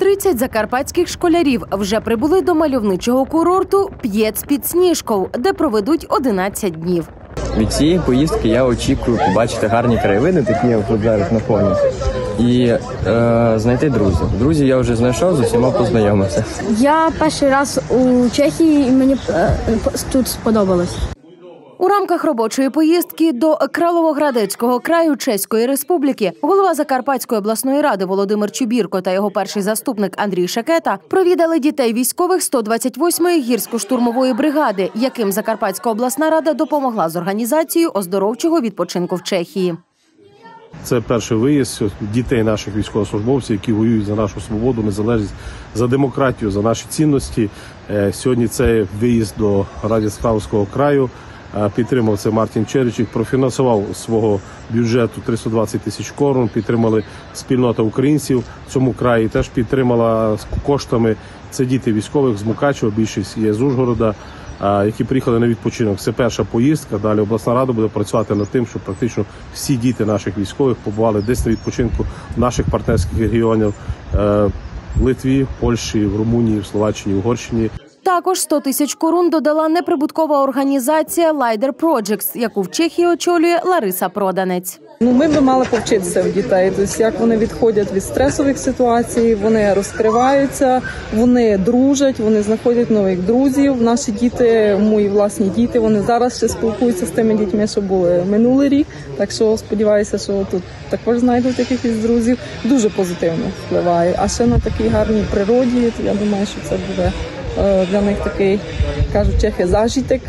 30 закарпатських школярів вже прибули до мальовничого курорту П'єц під Сніжков, де проведуть 11 днів. Від цієї поїздки я очікую побачити гарні краєвиди, такі як тут зараз на фоні, і знайти друзів. Друзів я вже знайшов, з усіма познайомився. Я перший раз у Чехії і мені тут сподобалось. У рамках робочої поїздки до Кrálovéhradeckého краю Чеської Республіки голова Закарпатської обласної ради Володимир Чубірко та його перший заступник Андрій Шекета провідали дітей військових 128-ї гірсько-штурмової бригади, яким Закарпатська обласна рада допомогла з організацією оздоровчого відпочинку в Чехії. Це перший виїзд дітей наших військовослужбовців, які воюють за нашу свободу, незалежність, за демократію, за наші цінності. Сьогодні це виїзд до Радецького краю. Підтримав це Мартін Черечик, профінансував свого бюджету 320 тисяч корон, підтримали спільнота українців в цьому краї, теж підтримала коштами. Це діти військових з Мукачева, більшість є з Ужгорода, які приїхали на відпочинок. Це перша поїздка, далі обласна рада буде працювати над тим, щоб практично всі діти наших військових побували десь на відпочинку в наших партнерських регіонах в Литві, Польщі, в Румунії, в Словаччині, в Угорщині. Також 100 тисяч корун додала неприбуткова організація Lider Projects, яку в Чехії очолює Лариса Проданець. Ми б мали повчитися в дітей, тобто як вони відходять від стресових ситуацій, вони розкриваються, вони дружать, вони знаходять нових друзів. Наші діти, мої власні діти, вони зараз ще спілкуються з тими дітьми, що були минулий рік. Так що сподіваюся, що тут також знайдуть якихось друзів. Дуже позитивно впливає. А ще на такій гарній природі, я думаю, що це буде для них такий, кажуть чехи, зажиток,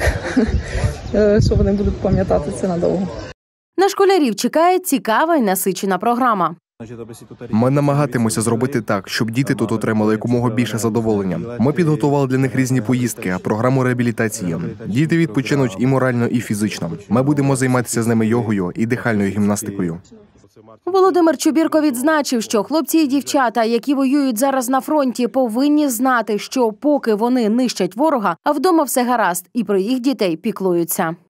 що вони будуть пам'ятати це надовго. На школярів чекає цікава і насичена програма. Ми намагатимося зробити так, щоб діти тут отримали якомога більше задоволення. Ми підготували для них різні поїздки, програму реабілітації. Діти відпочинуть і морально, і фізично. Ми будемо займатися з ними йогою і дихальною гімнастикою. Володимир Чубірко відзначив, що хлопці і дівчата, які воюють зараз на фронті, повинні знати, що поки вони нищать ворога, а вдома все гаразд, і про їх дітей піклуються.